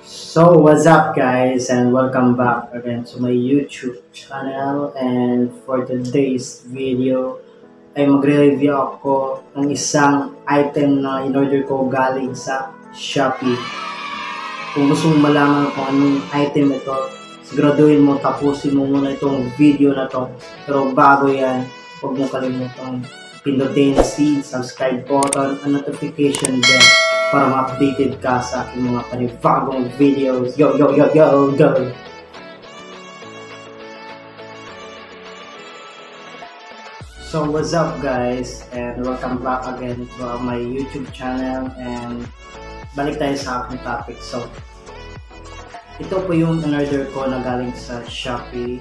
So what's up guys, and welcome back again to my YouTube channel. And for today's video ay magre-review ako ng isang item na in-order ko galing sa Shopee. Kung gusto mong malaman kung anong item ito, siguraduhin mo tapusin mo muna itong video na to. Pero bago yan, huwag mo kalimutang pindutin si subscribe button at notification bell para ma-updated ka sa aking mga panibagong videos. Yo, yo, yo, yo, go! So what's up guys, and welcome back again to my YouTube channel. And balik tayo sa aking topic. So ito po yung in-order ko na galing sa Shopee.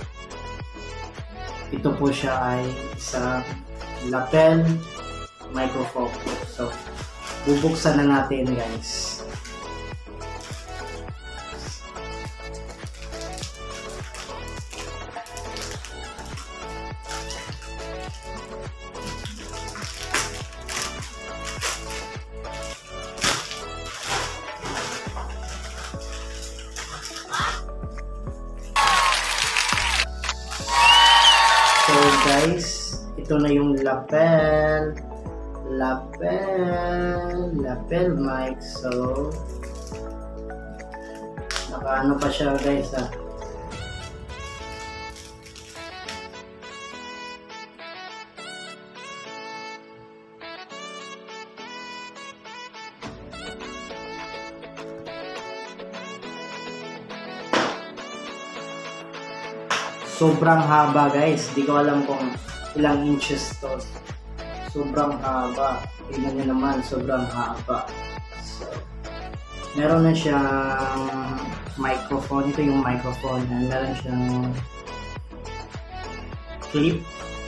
Ito po siya ay isang lapel microphone. So bubuksan na natin guys. So guys, ito na yung lapel mic. So nakaano pa siya guys Sobrang haba guys, di ko alam kung ilang inches to. Sobrang haba. Tingnan nyo naman, sobrang haba. So, meron na siyang microphone. Ito yung microphone. And meron siyang clip.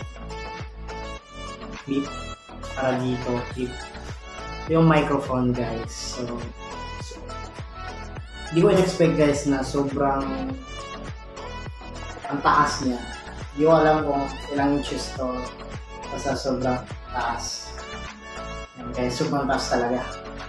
Para dito, clip. Ito yung microphone guys. So di ko in-expect guys na sobrang ang taas niya. Di ko alam kung ilang inches to. Basta sobrang taas. Okay, sobrang taas talaga.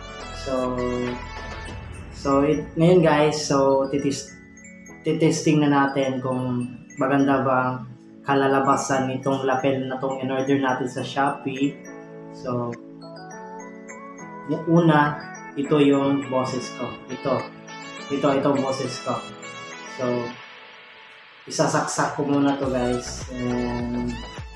Ngayon guys, titesting na natin kung maganda ba kalalabasan nitong lapel na tong in-order natin sa Shopee. So, yung una, ito yung boses ko. Ito boses ko. So, isasaksak ko muna to guys, and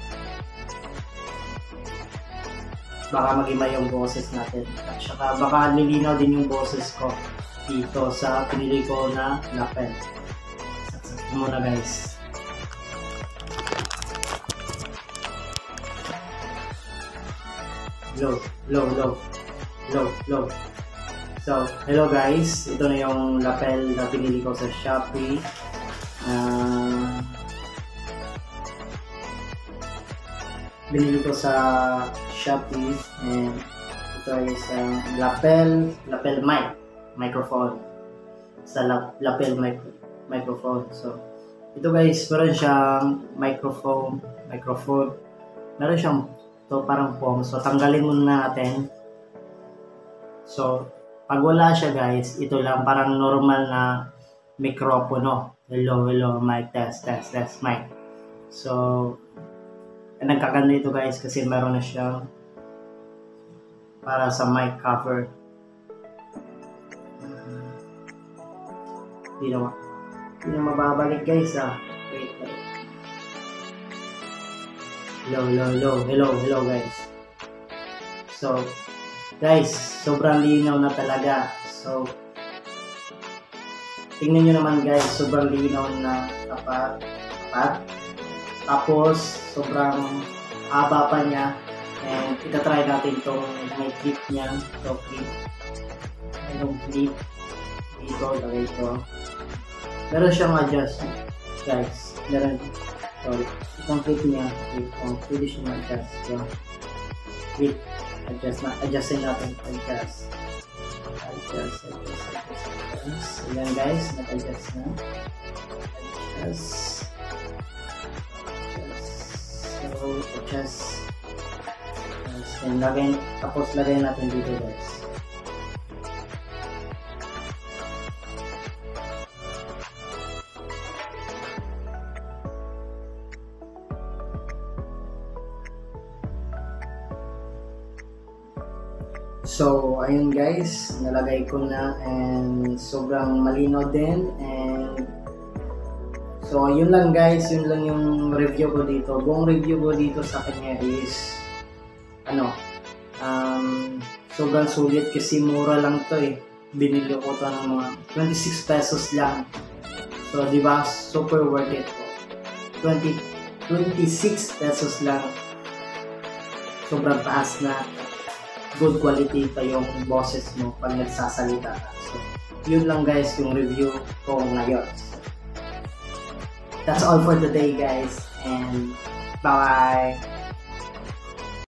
baka mag-iba yung boses natin, at saka baka nilinaw din yung boses ko dito sa pinili ko na lapel. Saksak ko muna guys. Low. So hello guys, ito na yung lapel na pinili ko sa Shopee. Binili ko sa Shopee, and ito ay isang lapel microphone sa lapel microphone. So ito guys, meron siyang microphone, meron siyang to parang foam. So tanggalin muna natin. So pag wala siya guys, ito lang parang normal na mikropono. Hello, mic test mic. So nagkaganda ito guys kasi meron na siyang para sa mic cover. Hindi na mababalik guys Wait. Hello guys. So guys, sobrang linaw na talaga. So tingnan nyo naman guys, sobrang linaw na tapat. Tapos sobrang haba pa niya, and itatry natin itong may clip niya. Ito clip. Itong clip dito, lagay ito. Meron siyang adjust guys. Itong clip niya, pwede siya ma-adjust. Clip, adjustin natin. Adjust. Ayan guys, nag-adjust na. Adjust. Tapos lagay natin dito guys. So, ayun guys, nalagay ko na and sobrang malinaw din. And so, yun lang guys, yun lang yung review ko dito. Buong review ko dito sa kanya is sobrang sulit kasi mura lang to eh. Binili ko to ng mga 26 pesos lang. So, di ba? Super worth it. 26 pesos lang. Sobrang taas na. Good quality pa yung boses mo pag nagsasalita ka. So, yun lang guys yung review ko ngayon. That's all for today guys. And bye!